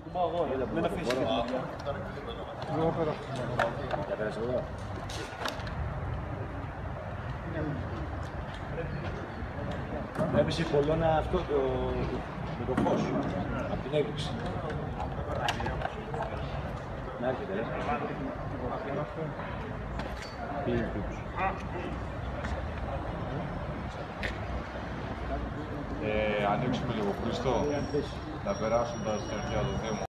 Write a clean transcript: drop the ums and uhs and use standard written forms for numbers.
τον πάω εγώ, μην αφήσεις τίποτα. Εγώ πέρα. Για πέρασε εδώ. Βλέπεις η κολόνα αυτό με το φως, από την έκρηξη. Να έρχεται, ρε. Πήγαινε πίπους. Ανοίξουμε λίγο Χρήστο, να περάσουν τα στρατιά του Δήμου.